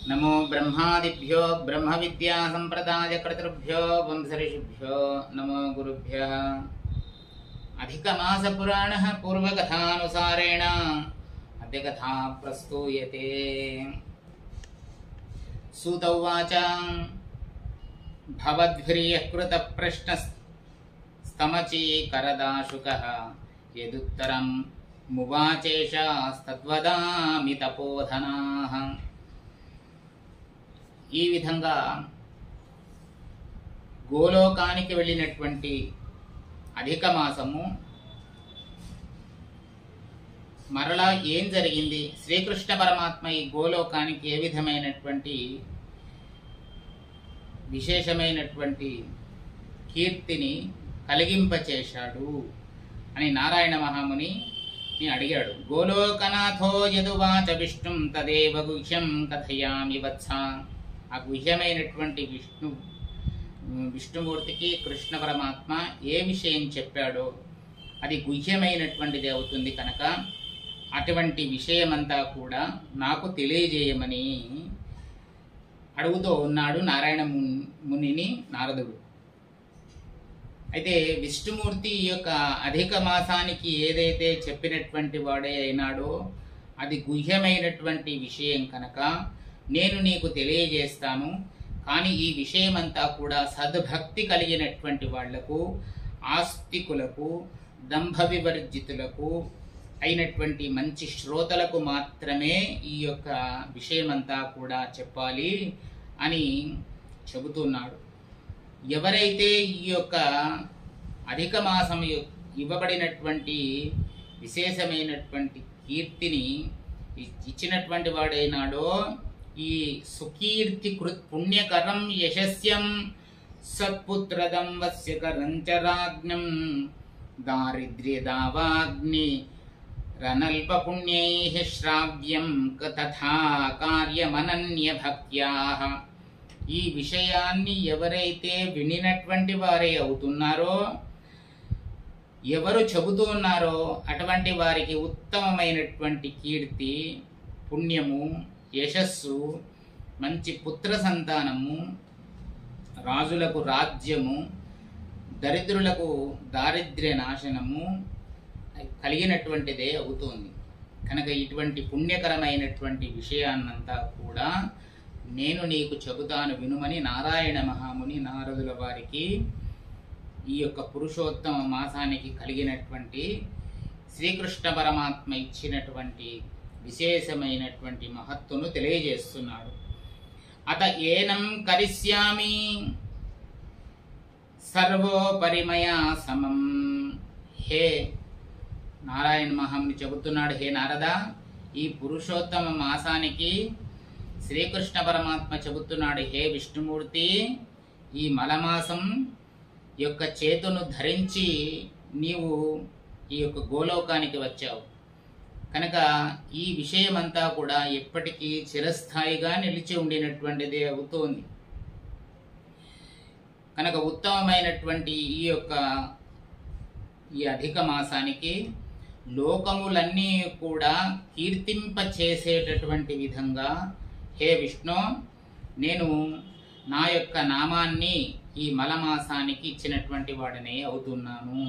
नमो ब्रह्मादिभ्यो ब्रह्म विद्या संप्रदाय कर्तृभ्यो वंशऋषिभ्यो नमो गुरुभ्यः। अधिकमास पुराणः पूर्वकथानुसारेण अद्य कथा प्रस्तूयते। सूत उवाच भवद्भिर्यः कृतः प्रश्नस्तमचीकरदाशुकः यदुत्तरं मुवाचेषस्तद्वदामि तपोधनाः। ఈ విధంగా గోలోకానికి వెళ్ళినటువంటి అధిక మాసము మరలా ఏం జరిగింది, శ్రీకృష్ణ పరమాత్మ ఈ గోలోకానికి ఏ విధమైనటువంటి విశేషమైనటువంటి కీర్తిని కలిగింపచేశాడు అని నారాయణ మహాముని అడిగాడు. గోలోకనాథో యదువాచ విష్ణుం తదేవ గుహ్యం కథయామి వత్స. ఆ గుహ్యమైనటువంటి విష్ణుమూర్తికి కృష్ణ పరమాత్మ ఏ విషయం చెప్పాడో అది గుహ్యమైనటువంటిది అవుతుంది కనుక అటువంటి విషయమంతా కూడా నాకు తెలియజేయమని అడుగుతూ ఉన్నాడు నారాయణ మునిని నారదుడు. అయితే విష్ణుమూర్తి యొక్క అధిక మాసానికి ఏదైతే చెప్పినటువంటి వాడే అయినాడో అది గుహ్యమైనటువంటి విషయం కనుక నేను నీకు తెలియజేస్తాను. కానీ ఈ విషయమంతా కూడా సద్భక్తి కలిగినటువంటి వాళ్లకు, ఆస్తికులకు, దంభ వివర్జితులకు అయినటువంటి మంచి శ్రోతలకు మాత్రమే ఈ యొక్క విషయమంతా కూడా చెప్పాలి అని చెబుతున్నాడు. ఎవరైతే ఈ యొక్క అధిక మాసం ఇవ్వబడినటువంటి విశేషమైనటువంటి కీర్తిని ఇచ్చినటువంటి వాడైనాడో ఈ సుకీర్తి పుణ్యకరం యశస్యం సత్పుత్రదం వస్యకరం చరాజ్ఞం దారిద్ర్యదావాగ్ని రనల్ప పుణ్యైః శ్రావ్యం తథా కార్యమనన్య భక్త్యాః. ఈ విషయాన్ని ఎవరైతే వినినటువంటి వారే అవుతున్నారో, ఎవరు చెబుతున్నారో అటువంటి వారికి ఉత్తమమైనటువంటి కీర్తి, పుణ్యము, యశస్సు, మంచి పుత్ర సంతానము, రాజులకు రాజ్యము, దరిద్రులకు దారిద్ర్య నాశనము కలిగినటువంటిదే అవుతుంది. కనుక ఇటువంటి పుణ్యకరమైనటువంటి విషయాన్నంతా కూడా నేను నీకు చెబుతాను వినుమని నారాయణ మహాముని నారదుల వారికి ఈ యొక్క పురుషోత్తమ మాసానికి కలిగినటువంటి శ్రీకృష్ణ పరమాత్మ ఇచ్చినటువంటి విశేషమైనటువంటి మహత్తును తెలియజేస్తున్నాడు. అత ఏనం కరిష్యామి సర్వోపరిమయా సమం. హే నారాయణ మహాముని చెబుతున్నాడు, హే నారద, ఈ పురుషోత్తమ మాసానికి శ్రీకృష్ణ పరమాత్మ చెబుతున్నాడు, హే విష్ణుమూర్తి, ఈ మలమాసం యొక్క చేతును ధరించి నీవు ఈ యొక్క గోలోకానికి వచ్చావు కనుక ఈ విషయమంతా కూడా ఎప్పటికీ చిరస్థాయిగా నిలిచి ఉండినటువంటిదే అవుతోంది. కనుక ఉత్తమమైనటువంటి ఈ అధిక మాసానికి లోకములన్నీ కూడా కీర్తింప చేసేటటువంటి విధంగా హే విష్ణు, నేను నా యొక్క నామాన్ని ఈ మలమాసానికి ఇచ్చినటువంటి వాడనే అవుతున్నాను.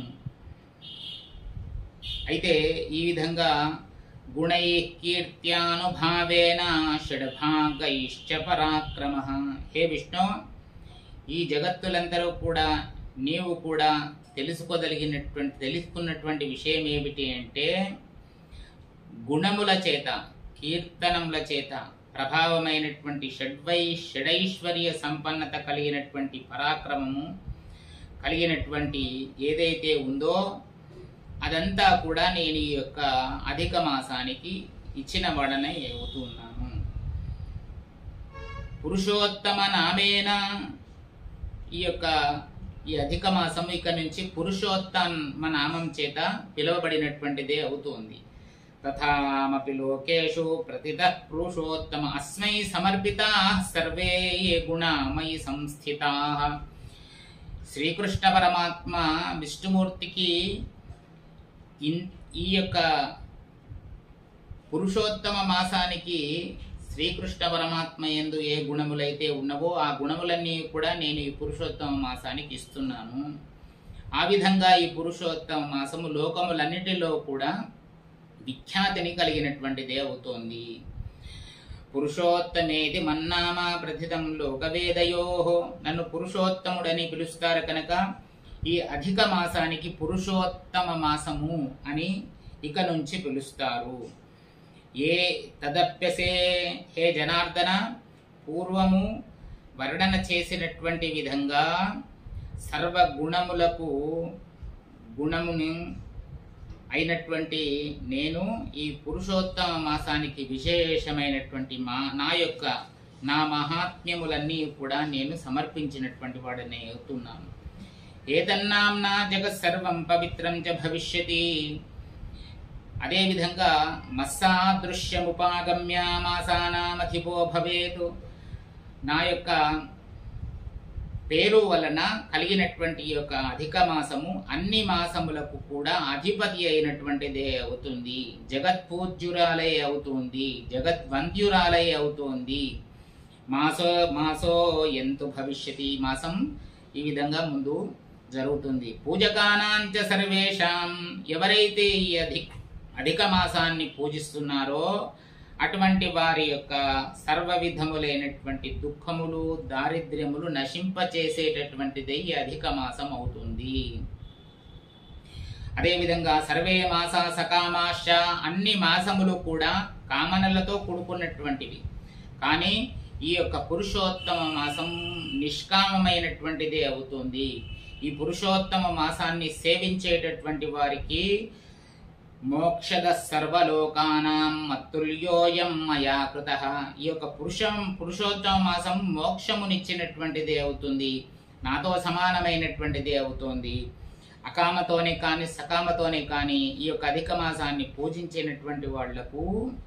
అయితే ఈ విధంగా గుణై కీర్త్యానుభావేన షడ్భాగైశ్చ పరాక్రమః. హే విష్ణు, ఈ జగత్తులందరూ కూడా నీవు కూడా తెలుసుకున్నటువంటి విషయం ఏమిటి అంటే, గుణముల చేత, కీర్తనముల చేత ప్రభావమైనటువంటి షడైశ్వర్య సంపన్నత కలిగినటువంటి పరాక్రమము కలిగినటువంటి ఏదైతే ఉందో అదంతా కూడా నేను ఈ యొక్క అధిక మాసానికి ఇచ్చిన వాడనే అవుతున్నాను. పురుషోత్తమ నామేన ఈ అధిక మాసము ఇక నుంచి పురుషోత్తమ నామం చేత పిలువబడినటువంటిదే అవుతుంది. తథామపి లోకేషు ప్రతితః పురుషోత్తమ అస్మై సమర్పితాః సర్వే ఏ గుణమయి సంస్థితాః. శ్రీకృష్ణ పరమాత్మ విష్ణుమూర్తికి ఈ యొక్క పురుషోత్తమ మాసానికి శ్రీకృష్ణ పరమాత్మ యందు ఏ గుణములైతే ఉన్నవో ఆ గుణములన్నీ కూడా నేను ఈ పురుషోత్తమ మాసానికి ఇస్తున్నాను. ఆ విధంగా ఈ పురుషోత్తమ మాసము లోకములన్నిటిలో కూడా విఖ్యాతిని కలిగినటువంటిదే అవుతోంది. పురుషోత్తమేది మన్నామా ప్రథితం లోకవేదయో, నన్ను పురుషోత్తముడని పిలుస్తారు కనుక ఈ అధిక మాసానికి పురుషోత్తమ మాసము అని ఇక నుంచి పిలుస్తారు. ఏ తదప్యసే, హే జనార్దన, పూర్వము వర్ణన చేసినటువంటి విధంగా సర్వగుణములకు గుణముని అయినటువంటి నేను ఈ పురుషోత్తమ మాసానికి విశేషమైనటువంటి నా మహాత్మ్యములన్నీ కూడా నేను సమర్పించినటువంటి వాడనే అవుతున్నాను. ఏతన్నాంనా జగత్ సర్వం పవిత్రం చ భవిష్యతి. అదేవిధంగా మస్సాదృశ్యముపాగమ్య మాసానామధిపో భవేతు, నా యొక్క పేరు వలన కలిగినటువంటి ఈ యొక్క అధిక మాసము అన్ని మాసములకు కూడా అధిపతి అయినటువంటిదే అవుతుంది. జగత్పూజ్యురాలే అవుతుంది, జగద్వంద్యురాలే అవుతుంది. మాసో ఎంతు భవిష్యతి, మాసం ఈ విధంగా ముందు జరుగుతుంది. పూజకానాంచ సర్వేషాం, ఎవరైతే ఈ అధిక మాసాన్ని పూజిస్తున్నారో అటువంటి వారి యొక్క సర్వ విధములైనటువంటి దుఃఖములు దారిద్ర్యములు నశింపచేసేటటువంటిది ఈ అధిక మాసం అవుతుంది. అదేవిధంగా సర్వే మాసా సకామాశ్చ, అన్ని మాసములు కూడా కామనలతో కూడుకున్నటువంటివి. కానీ ఈ యొక్క పురుషోత్తమ మాసం నిష్కామమైనటువంటిదే అవుతుంది. ఈ పురుషోత్తమ మాసాన్ని సేవించేటటువంటి వారికి మోక్షద సర్వలోకానాం అతుల్యోయం మయా కృతః, ఈ యొక్క పురుషోత్తమ మాసం మోక్షమునిచ్చినటువంటిదే అవుతుంది, నాతో సమానమైనటువంటిదే అవుతుంది. అకామతోనే కానీ సకామతోనే కానీ ఈ యొక్క అధిక మాసాన్ని పూజించినటువంటి వాళ్లకు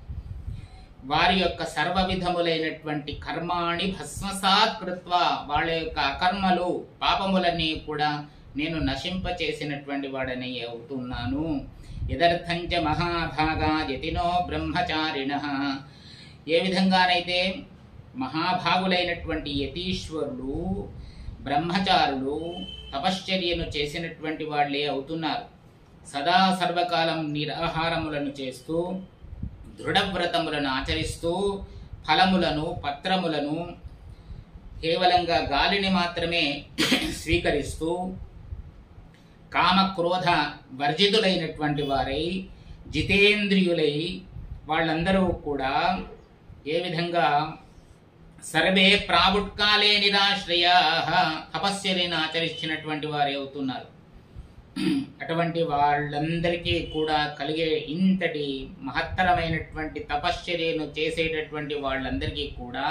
వారి యొక్క సర్వ విధములైనటువంటి కర్మాణి భస్మసాత్ కృత్వా, వాళ్ళ యొక్క అకర్మలు పాపములన్నీ కూడా నేను నశింపచేసినటువంటి వాడని అవుతున్నాను. యదర్థంచ మహాభాగా యతినో బ్రహ్మచారిణః, ఏ విధంగానైతే మహాభాగులైనటువంటి యతీశ్వరులు బ్రహ్మచారులు తపశ్చర్యను చేసినటువంటి వాళ్ళే అవుతున్నారు. సదా సర్వకాలం నిరాహారములను చేస్తూ దృఢవ్రతములను ఆచరిస్తూ ఫలములను పత్రములను కేవలంగా గాలిని మాత్రమే స్వీకరిస్తూ కామక్రోధ వర్జితులైనటువంటి వారై జితేంద్రియులై వాళ్ళందరూ కూడా ఏ విధంగా సర్వే ప్రావుట్కాలే నిరాశ్రయా తపస్యలను ఆచరించినటువంటి వారే అవుతున్నారు. అటువంటి వాళ్ళందరికీ కూడా కలిగే ఇంతటి మహత్తరమైనటువంటి తపశ్చర్యను చేసేటటువంటి వాళ్ళందరికీ కూడా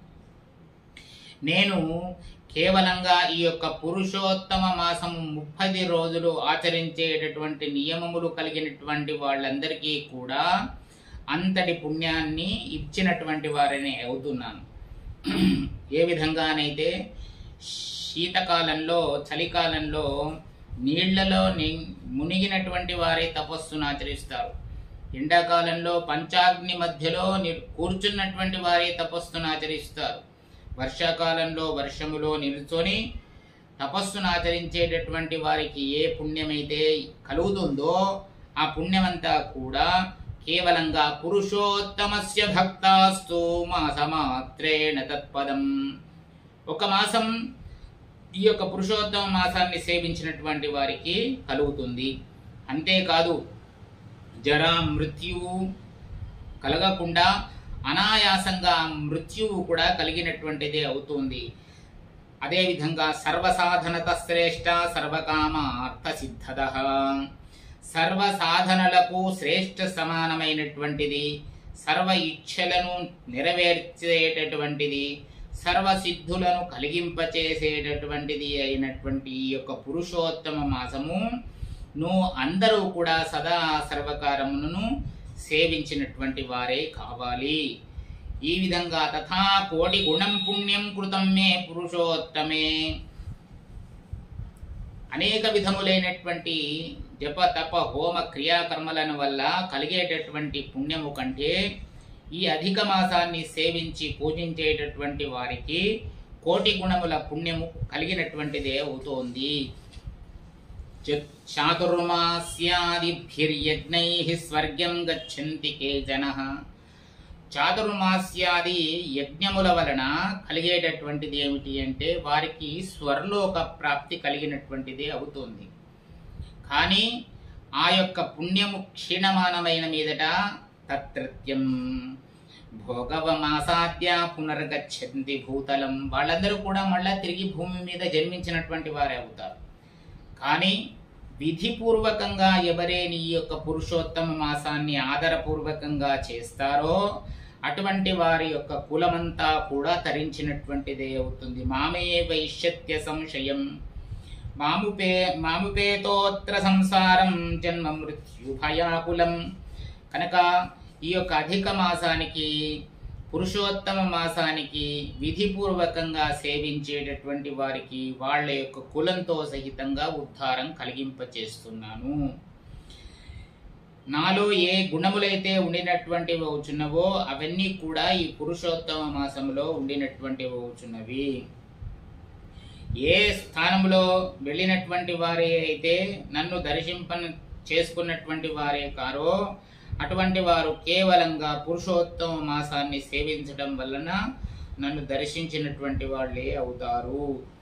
నేను కేవలంగా ఈ యొక్క పురుషోత్తమ మాసము 30 రోజులు ఆచరించేటటువంటి నియమములు కలిగినటువంటి వాళ్ళందరికీ కూడా అంతటి పుణ్యాన్ని ఇచ్చినటువంటి వారనే అవుతున్నాను. ఏ విధంగానైతే శీతకాలంలో చలికాలంలో నీళ్లలో మునిగినటువంటి వారే తపస్సును ఆచరిస్తారు. ఎండాకాలంలో పంచాగ్ని మధ్యలో కూర్చున్నటువంటి వారే తపస్సును ఆచరిస్తారు. వర్షాకాలంలో వర్షములో నిలుచొని తపస్సును ఆచరించేటటువంటి వారికి ఏ పుణ్యమైతే కలుగుతుందో ఆ పుణ్యమంతా కూడా కేవలంగా పురుషోత్తమస్య భక్తాస్తు మాసమాత్రేణ తత్పదం, ఒక మాసం ఈ యొక్క పురుషోత్తమ మాసాన్ని సేవించినటువంటి వారికి కలుగుతుంది. అంతేకాదు జరా మృత్యువు కలగకుండా అనాయాసంగా మృత్యువు కూడా కలిగినటువంటిదే అవుతుంది. అదేవిధంగా సర్వసాధనత శ్రేష్ట సర్వకామార్థ సిద్ధద, సర్వసాధనలకు శ్రేష్ఠ సమానమైనటువంటిది, సర్వ ఇచ్ఛలను నెరవేర్చేటటువంటిది, సర్వసిద్ధులను కలిగింపచేసేటటువంటిది అయినటువంటి ఈ యొక్క పురుషోత్తమ మాసము అందరూ కూడా సదా సర్వకారమును సేవించినటువంటి వారే కావాలి. ఈ విధంగా తథా కోటి గుణం పుణ్యం కృతం మే పురుషోత్తమే, అనేక విధములైనటువంటి జప తప హోమ క్రియాకర్మలను వల్ల కలిగేటటువంటి పుణ్యము కంటే ఈ అధిక మాసాన్ని సేవించి పూజించేటటువంటి వారికి కోటి గుణముల పుణ్యము కలిగినటువంటిదే అవుతోంది. చాతుర్మాస్యాదిభిర్యజ్ఞైః స్వర్గం గచ్చంతి కేచనః. చాతుర్మాస్యాది యజ్ఞముల వలన కలిగేటటువంటిది ఏమిటి అంటే వారికి స్వర్లోక ప్రాప్తి కలిగినటువంటిదే అవుతుంది. కానీ ఆ యొక్క పుణ్యము క్షీణమానమైన మీదట తత్రత్యం భోగవమాసాద్య పునర్గచ్చంతి భూతలం. వాళ్ళందరూ కూడా మళ్ళా తిరిగి భూమి మీద జన్మించినటువంటి వారే అవుతారు. కానీ విధిపూర్వకంగా ఎవరైనా ఈ యొక్క పురుషోత్తమ మాసాన్ని ఆదరపూర్వకంగా చేస్తారో అటువంటి వారి యొక్క కులమంతా కూడా తరించినటువంటిదే అవుతుంది. మామే వైశ్యత్య సంశయం మాముపేతోత్ర సంసారం జన్మ మృత్యు భయాకులం. కనుక ఈ యొక్క అధిక మాసానికి పురుషోత్తమ మాసానికి విధిపూర్వకంగా సేవించేటటువంటి వారికి వాళ్ళ యొక్క కులంతో సహితంగా ఉద్ధారం కలిగింపచేస్తున్నాను. నాలో ఏ గుణములైతే ఉండినటువంటివి అవుచున్నవో అవన్నీ కూడా ఈ పురుషోత్తమ మాసంలో ఉండినటువంటివి అవుచున్నవి. ఏ స్థానంలో వెళ్ళినటువంటి వారే అయితే నన్ను చేసుకున్నటువంటి వారే కారో అటువంటి వారు కేవలంగా పురుషోత్తమ మాసాన్ని సేవించడం వలన నన్ను దర్శించినటువంటి వాళ్ళే అవుతారు.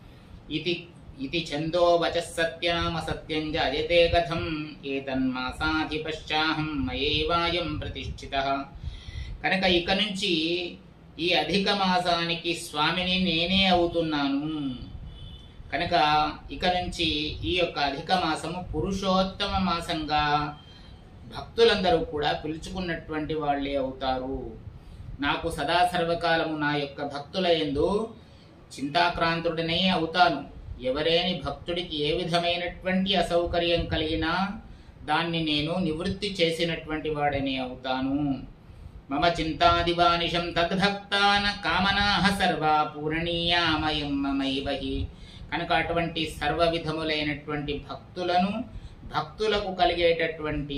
ఇది ఛందో వచః సత్యం అసత్యం జయతే కథం ఏతన్మాసాధిపశ్చాహం మయేవాయం ప్రతిష్ఠితః. కనుక ఇక నుంచి ఈ అధిక మాసానికి స్వామిని నేనే అవుతున్నాను. కనుక ఇక నుంచి ఈ యొక్క అధిక మాసము పురుషోత్తమ మాసంగా భక్తులందరూ కూడా పిలుచుకున్నటువంటి వాళ్ళే అవుతారు. నాకు సదా సర్వకాలము నా యొక్క భక్తుల యందు చింతాక్రాంతుడనే అవుతాను. ఎవరేని భక్తుడికి ఏ విధమైనటువంటి అసౌకర్యం కలిగినా దాన్ని నేను నివృత్తి చేసినటువంటి వాడనే అవుతాను. మమ చింతాదివానిషం తద్భక్తాన కామనాః సర్వా పూరణీయామయం మమైవహి. కనుక అటువంటి సర్వ విధములైనటువంటి భక్తులకు కలిగేటటువంటి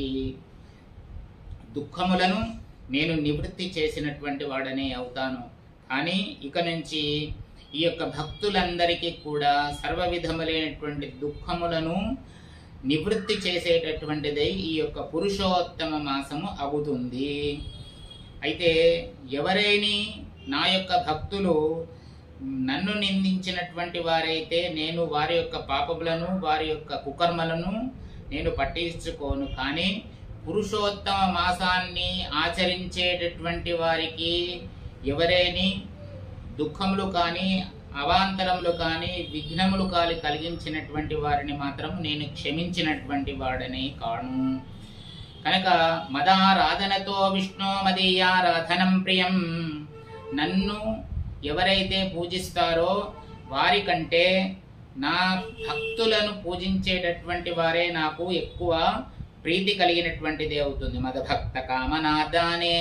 దుఃఖములను నేను నివృత్తి చేసినటువంటి వాడనే అవుతాను. కానీ ఇక నుంచి ఈ యొక్క భక్తులందరికీ కూడా సర్వ విధములైనటువంటి దుఃఖములను నివృత్తి చేసేటటువంటిదై ఈ యొక్క పురుషోత్తమ మాసము అవుతుంది. అయితే ఎవరైనా నా యొక్క భక్తులు నన్ను నిందించినటువంటి వారైతే నేను వారి యొక్క పాపములను వారి యొక్క కుకర్మలను నేను పట్టించుకోను. కానీ పురుషోత్తమ మాసాన్ని ఆచరించేటటువంటి వారికి ఎవరైనా దుఃఖములు కానీ అవాంతరములు కానీ విఘ్నములు కలిగించినటువంటి వారిని మాత్రం నేను క్షమించినటువంటి వాడని కాను. కనుక మదారాధనతో విష్ణు మదీయారాధనం ప్రియం. నన్ను ఎవరైతే పూజిస్తారో వారికంటే నా భక్తులను పూజించేటటువంటి వారే నాకు ఎక్కువ ప్రీతి కలిగినటువంటిదే అవుతుంది. మదభక్త కామనాదానే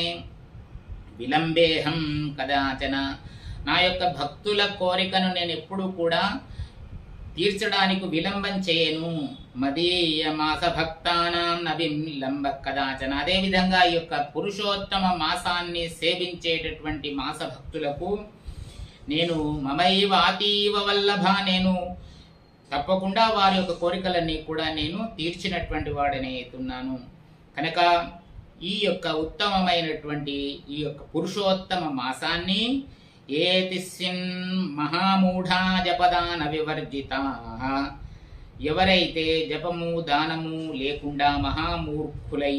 విలంబేహం కదాచన. నా యొక్క భక్తుల కోరికను నేను ఎప్పుడు కూడా తీర్చడానికి విలంబం చేయను. మదీయ మాస భక్తానాం నవిలంబ కదాచన. అదేవిధంగా ఈ యొక్క పురుషోత్తమ మాసాన్ని సేవించేటటువంటి మాస భక్తులకు నేను మమైవ అతీవ వల్లభ, నేను తప్పకుండా వారి యొక్క కోరికలన్నీ కూడా నేను తీర్చినటువంటి వాడనే అవుతున్నాను. కనుక ఈ యొక్క ఉత్తమమైనటువంటి ఈ యొక్క పురుషోత్తమ మాసాన్ని ఏతిస్సిన్ మహామూఢా జపదాన వివర్జితా. ఎవరైతే జపము దానము లేకుండా మహామూర్ఖులై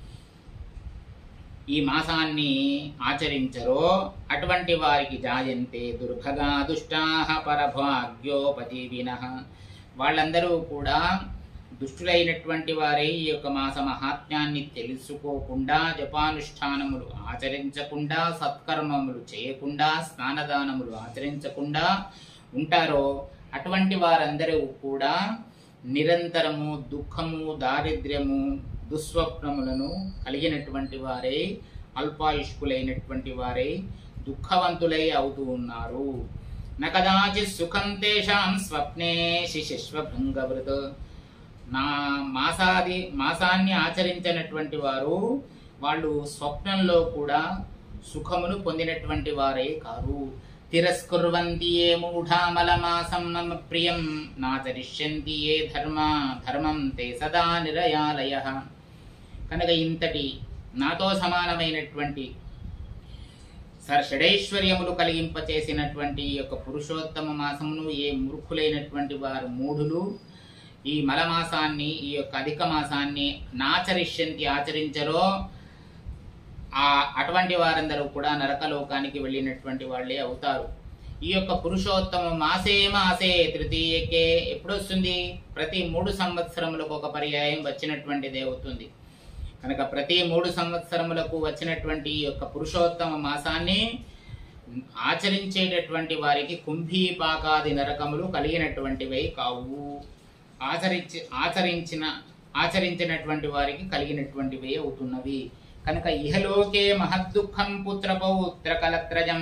ఈ మాసాన్ని ఆచరించరో అటువంటి వారికి జాయంతే దుర్భగా దుష్టాః పరభాగ్యోపజీవినః. వాళ్ళందరూ కూడా దుష్టులైనటువంటి వారే ఈ యొక్క మాస మహాత్మ్యాన్ని తెలుసుకోకుండా జపానుష్ఠానములు ఆచరించకుండా సత్కర్మములు చేయకుండా స్నానదానములు ఆచరించకుండా ఉంటారో అటువంటి వారందరూ కూడా నిరంతరము దుఃఖము దారిద్ర్యము దుస్వప్నములను కలిగినటువంటి వారే అల్పాయుష్కులైనటువంటి వారే దుఃఖవంతులై అవుతూ ఉన్నారు. నకదాచి సుఖం తేషాం స్వప్నే శిశిశ్వభంగవృత్. నా మాసాన్ని ఆచరించినటువంటి వారు వాళ్ళు స్వప్నంలో కూడా సుఖమును పొందినటువంటి వారే కారు. తిరస్కుర్వంతి ఏ మూఢామలమాసం మమ ప్రియం నాచరిష్యంతి ఏ ధర్మం తే సదా నిరయాలయః. కనుక ఇంతటి నాతో సమానమైనటువంటి షడైశ్వర్యములు కలిగింపచేసినటువంటి ఈ యొక్క పురుషోత్తమ మాసమును ఏ మూర్ఖులైనటువంటి వారు మూఢులు ఈ మలమాసాన్ని, ఈ యొక్క అధిక మాసాన్ని నాచరిష్యంతి ఆచరించరో అటువంటి వారందరూ కూడా నరకలోకానికి వెళ్ళినటువంటి వాళ్ళే అవుతారు. ఈ యొక్క పురుషోత్తమ మాసే తృతీయకే ఎప్పుడు వస్తుంది? ప్రతి 3 సంవత్సరములకు ఒక పర్యాయం వచ్చినటువంటిదే అవుతుంది. కనుక ప్రతి 3 సంవత్సరములకు వచ్చినటువంటి ఈ యొక్క పురుషోత్తమ మాసాన్ని ఆచరించేటటువంటి వారికి కుంభీపాకాది నరకములు కలిగినటువంటివే కావు. ఆచరించినటువంటి వారికి కలిగినటువంటివే అవుతున్నవి. కనుక ఇహలోకే మహద్దుఃఖం పుత్రపౌత్ర కలత్రజం,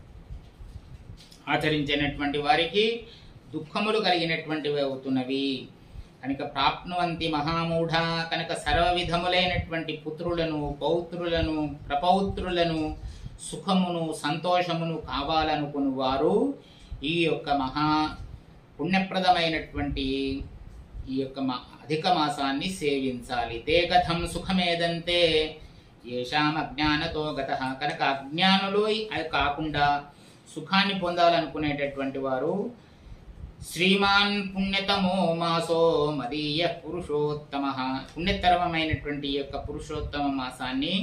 ఆచరించినటువంటి వారికి దుఃఖములు కలిగినటువంటివి అవుతున్నవి. కనుక ప్రాప్నువంతి మహామూఢ, కనుక సర్వ విధములైనటువంటి పుత్రులను, పౌత్రులను, ప్రపౌత్రులను, సుఖమును, సంతోషమును కావాలనుకుని వారు ఈ యొక్క మహా పుణ్యప్రదమైనటువంటి ఈ యొక్క అధిక మాసాన్ని సేవించాలి. తే కథం సుఖమేదంతే ఏషాం అజ్ఞానతో గతః, కనుక అజ్ఞానులు కాకుండా సుఖాన్ని పొందాలనుకునేటటువంటి వారు శ్రీమాన్ పుణ్యతమో మాసో మదీయ పురుషోత్తమ, పుణ్యతరమైనటువంటి ఈ యొక్క పురుషోత్తమ మాసాన్ని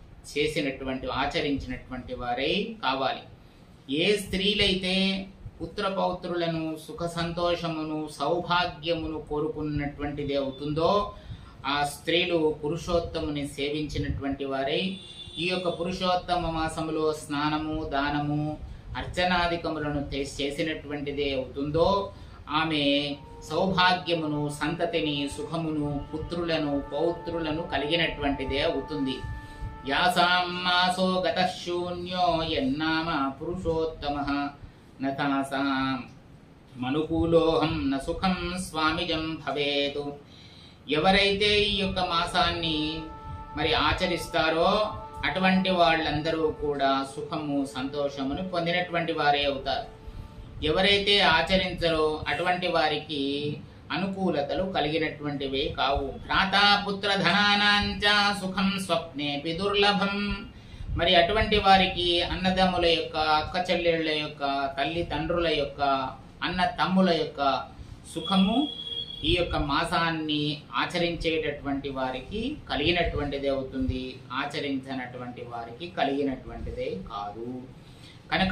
ఆచరించినటువంటి వారై కావాలి. ఏ స్త్రీలైతే పుత్ర పౌత్రులను, సుఖ సంతోషమును, సౌభాగ్యమును కోరుకున్నటువంటిది అవుతుందో ఆ స్త్రీలు పురుషోత్తముని సేవించినటువంటి వారై ఈ యొక్క పురుషోత్తమ మాసములో స్నానము, దానము, అర్చనాధికములను చేసినటువంటిదే అవుతుందో ఆమె సౌభాగ్యమును, సంతతిని, సుఖమును, పుత్రులను, పౌత్రులను కలిగినటువంటిదే అవుతుంది. యాసాం మాసో గతః శూన్యో యన్నామ పురుషోత్తమః నతాసాం మనుకూలోహం న సుఖం స్వామిజం భవేతు. ఎవరైతే ఈ యొక్క మాసాన్ని మరి ఆచరిస్తారో అటువంటి వాళ్ళందరూ కూడా సుఖము, సంతోషమును పొందినటువంటి వారే అవుతారు. ఎవరైతే ఆచరించరో అటువంటి వారికి అనుకూలతలు కలిగినటువంటివే కావు. భ్రాతాపుత్ర ధనానాంచ సుఖం స్వప్నేపి దుర్లభం, మరి అటువంటి వారికి అన్నదమ్ముల యొక్క, అక్క చెల్లెళ్ళ యొక్క, తల్లిదండ్రుల యొక్క, అన్న తమ్ముల యొక్క సుఖము ఈ యొక్క మాసాన్ని ఆచరించేటటువంటి వారికి కలిగినటువంటిదే అవుతుంది, ఆచరించినటువంటి వారికి కలిగినటువంటిదే కాదు. కనుక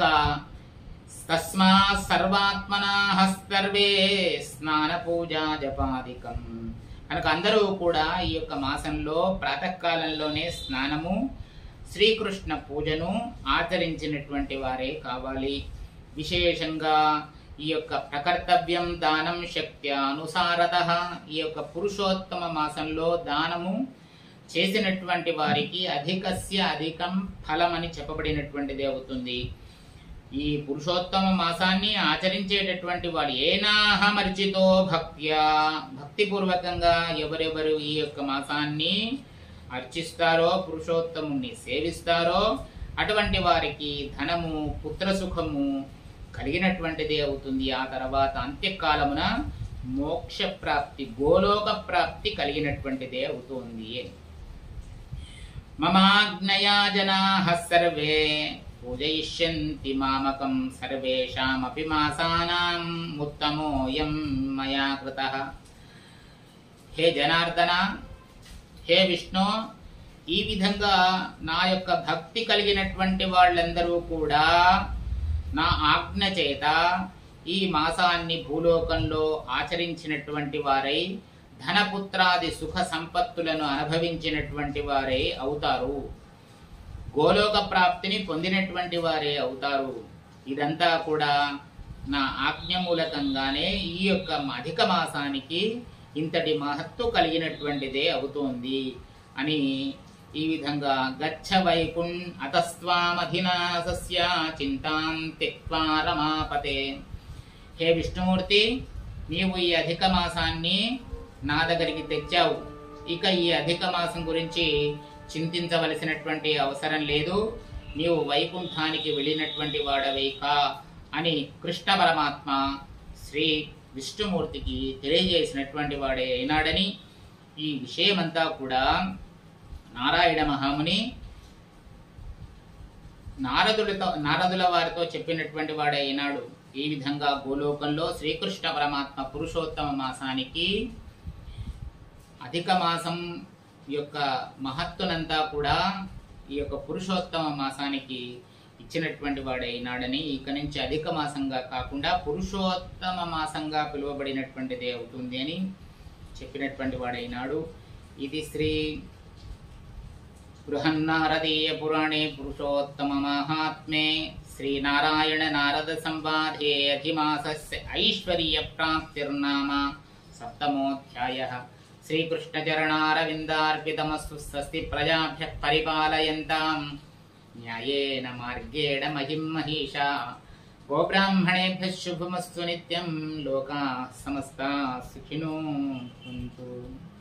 తస్మా సర్వాత్మనా సర్వే స్నాన పూజా జపాదికం, కనుక అందరూ కూడా ఈ యొక్క మాసంలో ప్రాతకాలంలోనే స్నానము, శ్రీకృష్ణ పూజను ఆచరించినటువంటి వారే కావాలి. విశేషంగా ఈ యొక్క ప్రకర్తవ్యం దానం శక్త్యానుసారతః, ఈ యొక్క పురుషోత్తమ మాసంలో దానము చేసినటువంటి వారికి అధికం ఫలమని చెప్పబడినటువంటిది అవుతుంది. ఈ పురుషోత్తమ మాసాన్ని ఆచరించేటటువంటి వాడు ఏనాహమర్చితో భక్త్యా, భక్తిపూర్వకంగా ఎవరెవరు ఈ యొక్క మాసాన్ని అర్చిస్తారో, పురుషోత్తముని సేవిస్తారో అటువంటి వారికి ధనము, పుత్రసుఖము కలిగినటువంటిదే అవుతుంది. ఆ తర్వాత అంత్యకాలమున మోక్ష ప్రాప్తి, గోలోక ప్రాప్తి కలిగినటువంటిదే అవుతుంది. మమాజ్ఞయా జనాః సర్వే పూజయిష్యంతి మామకం సర్వేషామపి మాసానాం ఉత్తమోయం మయా కృతః. హే జనార్దన, హే విష్ణు, ఈ విధంగా నా యొక్క భక్తి కలిగినటువంటి వాళ్ళందరూ కూడా నా ఆజ్ఞ చేత ఈ మాసాన్ని భూలోకంలో ఆచరించినటువంటి వారై ధనపుత్రాది సుఖ సంపత్తులను అనుభవించినటువంటి వారే అవుతారు, గోలోక ప్రాప్తిని పొందినటువంటి వారే అవుతారు. ఇదంతా కూడా నా ఆజ్ఞ మూలకంగానే ఈ యొక్క అధిక మాసానికి ఇంతటి మహత్తు కలిగినటువంటిదే అవుతోంది అని ఈ విధంగా గచ్చ వైకుం అతస్వామధినాసస్య చింతాం త్యక్త్వా రమాపతే. హే విష్ణుమూర్తి, నీవు ఈ అధిక మాసాన్ని నా దగ్గరికి తెచ్చావు, ఇక ఈ అధిక మాసం గురించి చింతించవలసినటువంటి అవసరం లేదు. నీవు వైకుంఠానికి వెళ్ళినటువంటి వాడవే కా అని కృష్ణ పరమాత్మ శ్రీ విష్ణుమూర్తికి తెలియజేసినటువంటి వాడే అయినాడని ఈ విషయమంతా కూడా నారాయణ మహాముని నారదుల వారితో చెప్పినటువంటి వాడే అయినాడు. ఈ విధంగా గోలోకంలో శ్రీకృష్ణ పరమాత్మ పురుషోత్తమ మాసానికి అధిక మాసం యొక్క మహత్తునంతా కూడా ఈ యొక్క పురుషోత్తమ మాసానికి ఇచ్చినటువంటి వాడైనాడని, ఇక నుంచి అధిక మాసంగా కాకుండా పురుషోత్తమ మాసంగా పిలువబడినటువంటిదే అవుతుంది అని చెప్పినటువంటి వాడైనాడు. ఇది శ్రీ బృహన్నారదీయ పురాణే పురుషోత్తమ మహాత్మ్ये శ్రీనారాయణ నారద సంవాదే అధిమాసస్య ఐశ్వర్య ప్రాప్తిర్నామ సప్తమోధ్యాయః. శ్రీకృష్ణచరణారవిందార్పితమస్తు. స్వస్తి ప్రజాభ్యః పరిపాలయంతాం న్యాయేన మార్గేణ మహిం మహిషా. గోబ్రాహ్మణేభ్యః శుభమస్తు నిత్యం. లోకాః సమస్తాః సుఖినో భవంతు.